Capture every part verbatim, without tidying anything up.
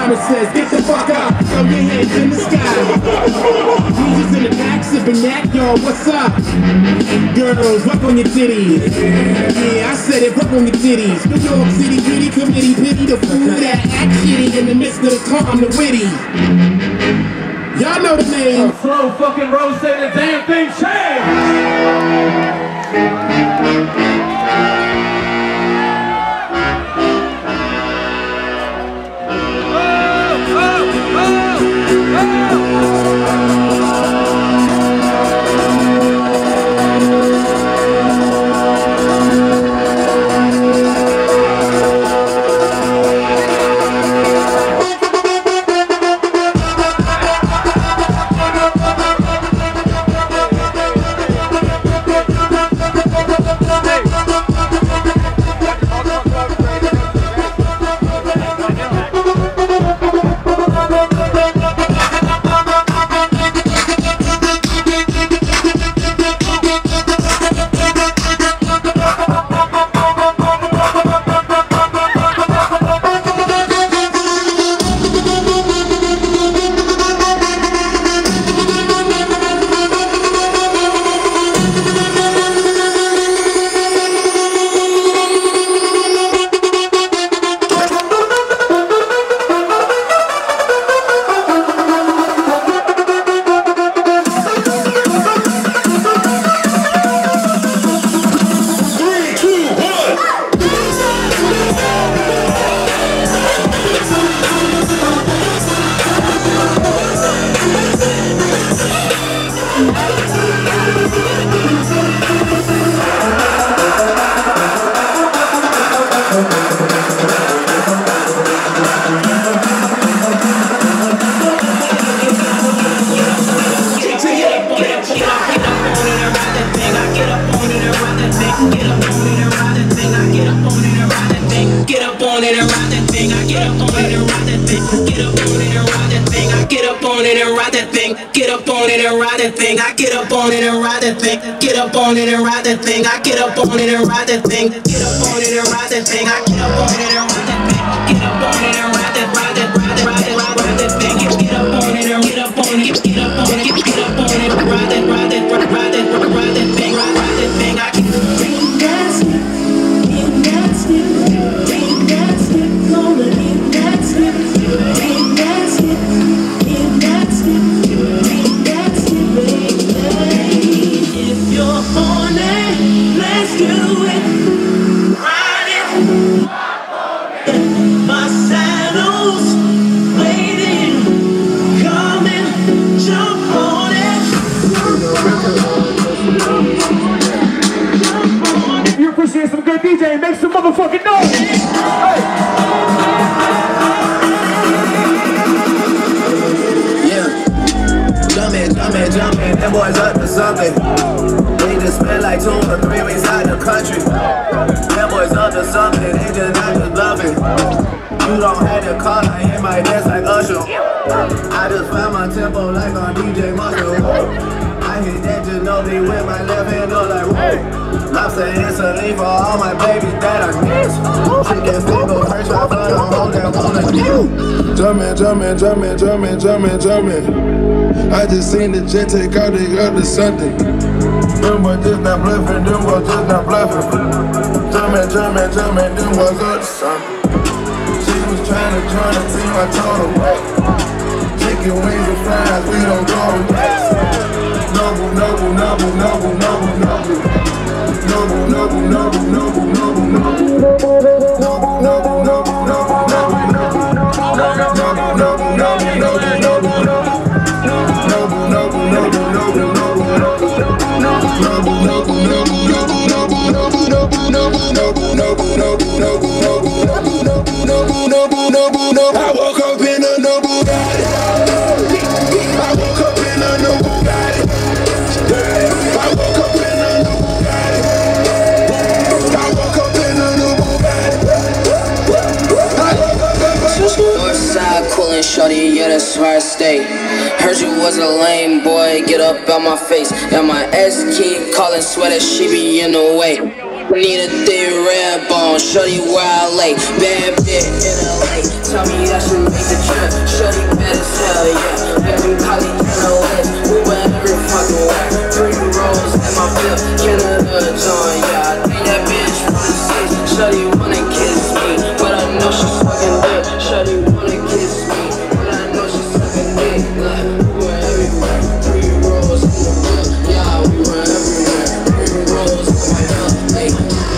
Mama says, get the fuck up, throw your hands in the sky. Jesus in the back, sipping that, yo, what's up? Girls, rub on your titties. Yeah, I said it, rub on your titties. New York City, gritty committee, pity the fool that act shitty in the midst of the calm, the witty. Y'all know the name. A slow fucking road say the damn thing change. Get up on it and ride that thing. I get up on it and ride that thing. Get up on it and ride that thing. I get up on it and ride that thing. Get up on it and ride that thing. I get up on it and ride that thing. Get up on it and ride that, ride that, ride that, ride that, ride that thing. Get up on it and get up on it, get up on it, get up on it, ride that, ride that, ride that, ride that thing, ride that thing. I get bring that step, bring that step, bring that step, gonna bring that step, bring that step, bring that step. Some good D J, make some motherfucking noise! Hey. Yeah, jumpin', jumpin', jumpin', them boys up to something. They just spent like two or three weeks out the country. Them boys up to something, they just not just bluffing. You don't have the car, I hit my desk like Usher. I just found my tempo like on D J Muscle. I hit that Ginobili with my left hand up like whoa. Lobster instantly for all my babies that I miss. Chicken finger, first try for the whole that wanna do. Jumpin', jumpin', jumpin', jumpin', jumpin', jumpin'. I just seen the jet take out, they up to something. Them boys just not bluffin', them boys just not bluffin'. Jumpin', jumpin', jumpin', them boys up to something. She was trying to join the team, I told her wait. Chicken wings and fries, we don't go to rest. Noble, noble, noble, noble, noble, noble. Noble, noble, noble, noble, noble, noble. Noble, noble, noble, noble, noble, noble. Noble, noble, noble, noble, noble, noble. Noble, noble, noble, noble, noble, noble. Noble, noble, noble, noble, noble, noble, noble, noble, noble, noble, noble, noble, noble, noble, noble, noble, noble. I woke up in a noble body. I woke up in a noble body. I woke up in a noble body. I woke up in a noble body. Northside coolin' shorty, yeah, that's where I stay. Heard you was a lame boy, get up out my face. And my ex keep calling, swear that she be in the way. Need a thick red bone, shorty where I lay. Bad bitch in L A, tell me I should make the trip. Shorty bad as hell, yeah. Baby Polly in L A, we went every fucking way. Three rolls in my bill, Canada joint, yeah. I think that bitch wanna see. Shorty wanna kiss me, but I know she's fucking dick. Shorty wanna kiss me, but I know she's fucking dick. Like, we went everywhere. Three rolls in the bill, yeah. We went everywhere. Three rolls in my bill, like.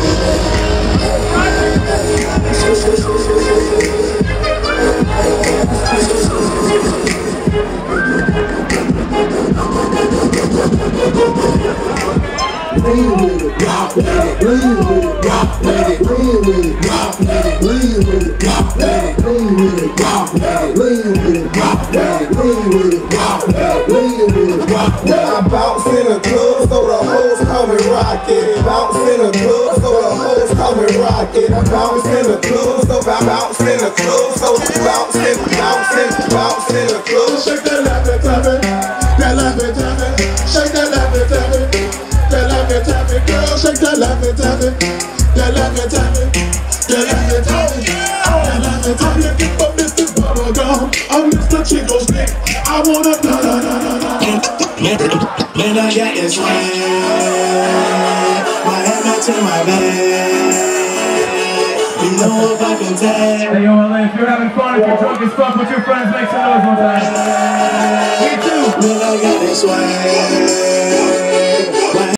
Lean with it, rock with it, lean with it, rock with it, lean with it, rock with it, lean with it, rock with it, lean with it, rock with it, lean with it, rock with it, lean with it, rock with it, lean with it, rock with it. I bounce in a club, so the hoes call me rocket. Bounce in a club, so the hoes call me rocket. I bounce in a club, so I bounce in a club, so bounce in, bounce in, bounce in a club. Shake that left and tap it, that left and tap it, shake that left and tap it. That left and tap it, girl, shake that left and tap it. That left and tap it. That left and tap it. That left and tap it. Get up, Mister Bubblegum. I'm Mister Chico Stick. I wanna da da da da da. Man, I got this swag. My head matching my bag. You know if I can tag. Hey, yo, L A, if you're having fun, if you're drunk as fuck with your friends, make some noise one time. Me too. Man, I got this swag.